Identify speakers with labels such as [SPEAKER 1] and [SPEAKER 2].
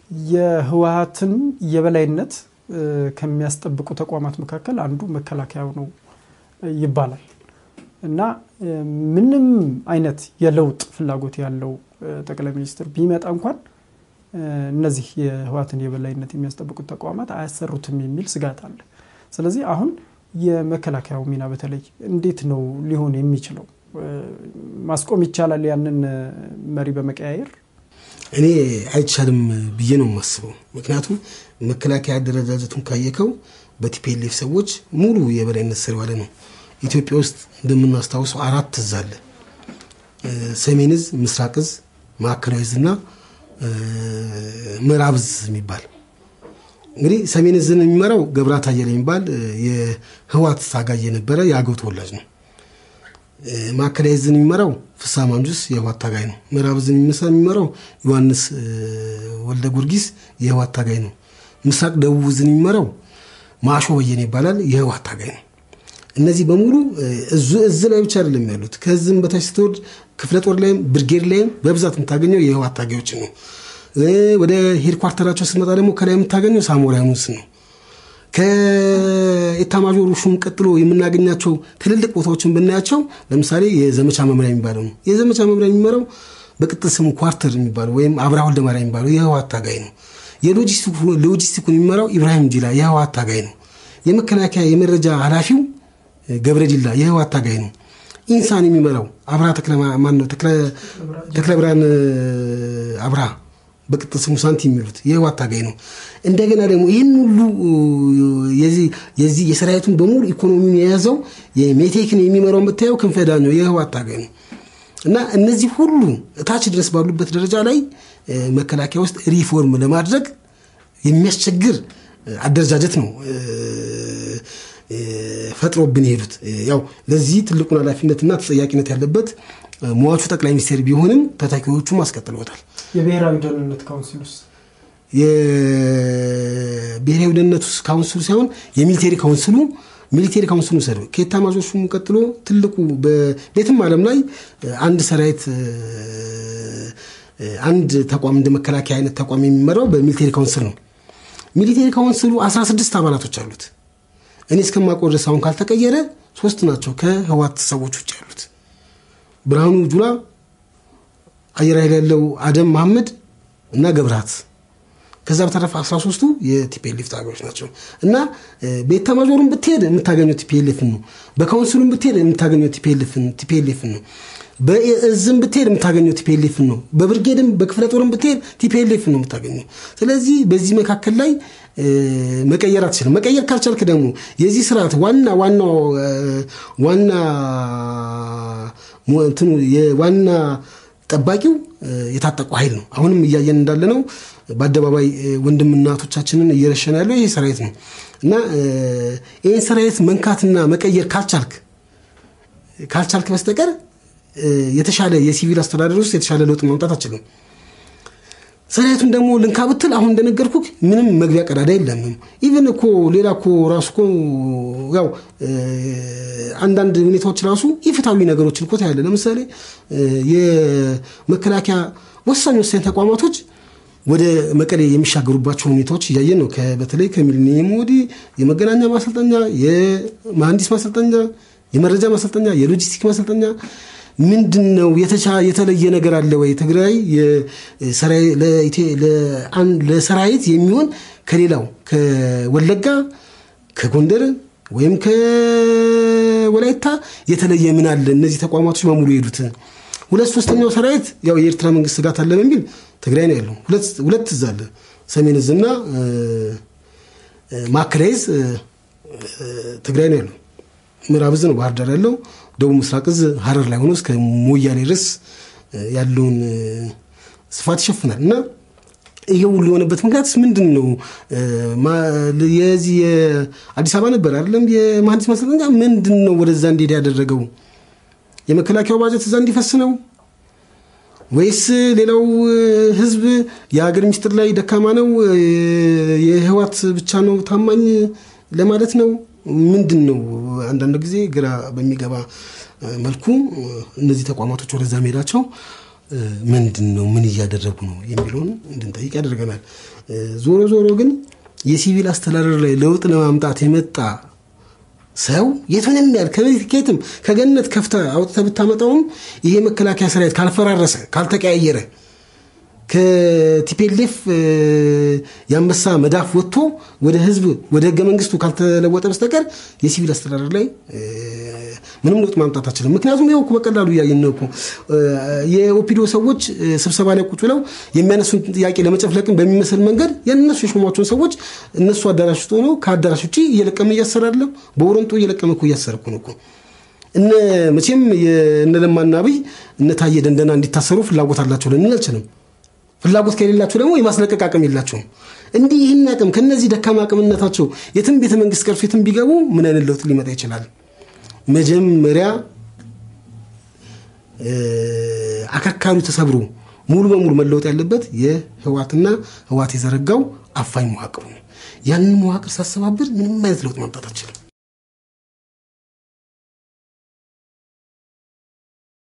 [SPEAKER 1] የህወሓትን የበላይነት ከሚያስጠብቁ ተቋማት መካከል አንዱ መከላከያው ነው ይባላል እና ምንም አይነት የለውጥ ፍላጎት ያለው ጠቅላይ ሚኒስትር ቢመጣ እንኳን እነዚህ የህወሓትን የበላይነት የሚያስጠብቁ ተቋማት አያሰሩትም የሚል ስጋት አለ ስለዚህ አሁን የመከላከያው ሚና በተለይ እንዴት ነው ሊሆን የሚችለው ማስቆም ይቻላል ያንን መሪ በመቀያየር
[SPEAKER 2] እኔ አይቻልም ብዬ ነው የማስበው ምክንያቱም መከላከያ አደረጃጀቱን ካየከው በቲፒኤልኤፍ ሰዎች ሙሉ የበላይነት ስር ያለ ነው ኢትዮጵያ ውስጥ እንደምናስተዋውሰው አራት እዝ አለ ሰሜን እዝ ምስራቅ እዝ ማዕከላዊ እዝና ምዕራብ እዝ የሚባል እንግዲህ ሰሜን እዝን የሚመራው ገብራት አየለ የሚባል የህወሓት ታጋይ የነበረ ያገው ተወላጅ ነው ማዕከላዊ እዝን የሚመራው ፍሳ ማንጁስ የህወሓት ታጋይ ነው ምዕራብ እዝን የሚመራው ዮሐንስ ወልደ ጊዮርጊስ የህወሓት ታጋይ ነው ምስራቅ ደቡብ እዝን የሚመራው ማሾ በየነ ይባላል የህወሓት ታጋይ ነው እነዚህ በሙሉ እዝ ላይ ብቻ አይደለም ያሉት ከዝም በታች ስትወርድ ክፍለ ጦር ላይም ብርጌድ ላይም በብዛት የምታገኘው የህወሓት ታጋዮች ነው ወደ ሄድኳርተራቸው ስትመጣ ደግሞ ከላይ የምታገኘው ሳሞራኑስ ነው ከኢታማዦር ሹም ቀጥሎ የምናገኛቸው ትልልቅ ቦታዎችን ብናያቸው ለምሳሌ የዘመቻ መምሪያ የሚባለው ነው የዘመቻ መምሪያ የሚመራው በቅጥል ስሙ ኳርተር የሚባለው ወይም አብርሃ ወልደማርያም የሚባለው የህወሓት ታጋይ ነው የሎጂስቲኩን የሚመራው ኢብራሂም ጂላ የህወሓት ታጋይ ነው የመከላከያ የመረጃ ኃላፊው ገብረዲላ የህወሓት ታጋይ ነው ኢንሳን የሚመራው አብርሃ ተክለ ብርሃን አብርሃ በቅጥል ስሙ ሳንቲ የሚሉት የህወሓት ታጋይ ነው እንደገና ደግሞ ይሄን ሁሉ የዚህ የሰራዊቱን በሙሉ ኢኮኖሚውን የያዘው የሜቴክን የሚመራው መታየው ክንፈዳኛው የህወሓት ታጋይ ነው እና እነዚህ ሁሉ ታች ድረስ ባሉበት ደረጃ ላይ መከላከያ ውስጥ ሪፎርም ለማድረግ የሚያስቸግር አደረጃጀት ነው ፈጥሮብን ይሄዱት ያው ለዚህ ትልቁን ኃላፊነትና ተጠያቂነት ያለበት ሟቹ ጠቅላይ ሚኒስትር ቢሆንም ተታኪዎቹ ማስቀጥለውታል
[SPEAKER 1] የብሔራዊ ደህንነት ካውንስሉስ
[SPEAKER 2] የብሔራዊ ደህንነት ካውንስሉ ሳይሆን የሚሊቴሪ ካውንስሉ ሰሩ ከኢታማዦር ሹሙ ቀጥሎ ትልቁ በቤትም ዓለም ላይ አንድ ሰራዊት አንድ ተቋም እንደ መከላከያ አይነት ተቋም የሚመራው በሚሊቴሪ ካውንስል ነው ሚሊቴሪ ካውንስሉ 16 አባላቶች አሉት እኔ እስከማቆር ድረስ አሁን ካልተቀየረ 3 ናቸው ከህወሓት ሰዎች ውጭ ያሉት ብርሃኑ ጁላ አየር ኃይል ያለው አደም መሐመድ እና ገብራት ከዛ በተረፈ 13ቱ የቲፒኤልኤፍ ታጋዮች ናቸው እና በኢታማዦሩም ብትሄድ የምታገኘው ቲፒኤልኤፍ ነው በካውንስሉም ብትሄድ የምታገኘው ቲፒኤልኤፍ ነው በእዝም ብትሄድ የምታገኘው ቲፒኤልኤፍ ነው በብርጌድም በክፍለ ጦርም ብትሄድ ቲፒኤልኤፍ ነው የምታገኘው ስለዚህ በዚህ መካከል ላይ መቀየር አትችልም መቀየር ካልቻልክ ደግሞ የዚህ ስርዓት ዋና ጠባቂው የታጠቁ ኃይል ነው አሁንም እያየን እንዳለ ነው በአደባባይ ወንድምናቶቻችንን እየረሸነ ያለው ይሄ ሰራዊት ነው እና ይሄን ሰራዊት መንካትና መቀየር ካልቻልክ በስተቀር የተሻለ የሲቪል አስተዳደር ውስጥ የተሻለ ለውጥ ማምጣት አትችልም ሰራዊቱን ደግሞ ልንካብትል አሁን እንደነገርኩክ ምንም መግቢያ ቀዳዳ የለም ኢቭን እኮ ሌላ እኮ ራሱ እኮ ያው አንዳንድ ሁኔታዎች ራሱ ይፍታዊ ነገሮችን እኮ ታያለ ለምሳሌ የመከላከያ ወሳኝ ተቋማቶች ወደ መቀሌ የሚሻገሩባቸው ሁኔታዎች ያየን ነው በተለይ ከሚሊኒየም ወዲ የመገናኛ ማሰልጠኛ የመሐንዲስ ማሰልጠኛ የመረጃ ማሰልጠኛ የሎጂስቲክ ማሰልጠኛ ምንድነው የተለየ ነገር አለ ወይ ትግራይ ለሰራዊት የሚሆን ከሌላው ከወለጋ ከጎንደር ወይም ከወላይታ የተለየ ምን አለ እነዚህ ተቋማቶች በሙሉ ይሄዱት 2/3ኛው ሰራዊት ያው የኤርትራ መንግስት ጋር ታለ በሚል ትግራይ ነው ያለው ሁለት እዛለ ሰሜን እዝና ማዕከላዊ እዝ ትግራይ ነው ያለው ምዕራብ እዝ ነው ባህር ዳር ያለው ደቡብ ምስራቅ እዝ ሐረር ላይ ሆኖ እስከ ሞያሌ ድረስ ያለውን ስፋት ይሸፍናል እና ይሄው ሁሉ የሆነበት ምክንያት ምንድነው የዚህ አዲስ አበባ ነበር አይደለም የመሐንዲስ ማሰልጠኛ ምንድነው ወደዛ እንዲሄድ ያደረገው የመከላከያው ባጀት እዛ እንዲፈስ ነው ወይስ ሌላው ህዝብ የሀገር ሚኒስትር ላይ ደካማ ነው የህወሓት ብቻ ነው ታማኝ ለማለት ነው ምንድነው አንዳንድ ጊዜ ግራ በሚገባ መልኩ እነዚህ ተቋማቶች ወደዛ ሄዳቸው ምንድነው ምን እያደረጉ ነው የሚለውን እንድንጠይቅ ያደርገናል። ዞሮ ግን የሲቪል አስተዳደር ላይ ለውጥ ለማምጣት የመጣ ሰው የቱንም ያህል ከቤትም ከገነት ከፍታ አውጥተህ ብታመጣውም ይሄ መከላከያ ሰራዊት ካልፈራረሰ ካልተቀያየረ ከቲፒኤልኤፍ ያንበሳ መዳፍ ወጥቶ ወደ ህዝብ ወደ ህገ መንግስቱ ካልተለወጠ በስተቀር የሲቪል አስተዳደር ላይ ምንም ለውጥ ማምጣት አይችልም። ምክንያቱም ይሄው በቀላሉ ያየን ነው እኮ የኦፒዲዮ ሰዎች ስብሰባ ላይ ቁጭ ብለው የሚያነሱን ጥያቄ ለመጨፍለቅን በሚመስል መንገድ የነሱ የሾሟቸውን ሰዎች እነሱ አዳራሽ ውስጥ ሆነው ከአዳራሽ ውጪ እየለቀመ እያሰራለ በወረንጦ እየለቀመ እኮ እያሰረኩ ነው እኮ እነ መቼም የነለማና አብይ እነ ታየ ደንደና እንዲታሰሩ ፍላጎት አላቸው ልንል አልችልም። ፍላጎት ከሌላቸው ደግሞ የማስለቀቅ አቅም የላቸውም። እንዲህ ይህን አቅም ከነዚህ ደካማ አቅምነታቸው የትም ቤተ መንግስት ቀርሶ የትም ቢገቡ ምን አይነት ለውጥ ሊመጣ ይችላል? መጀመሪያ አከርካሪው ተሰብሮ ሙሉ በሙሉ መለወጥ ያለበት የህዋትና ህዋት የዘረጋው አፋኝ መዋቅር ነው። ያንን መዋቅር ሳሰባብር ምንም አይነት ለውጥ ማምጣት አይችልም።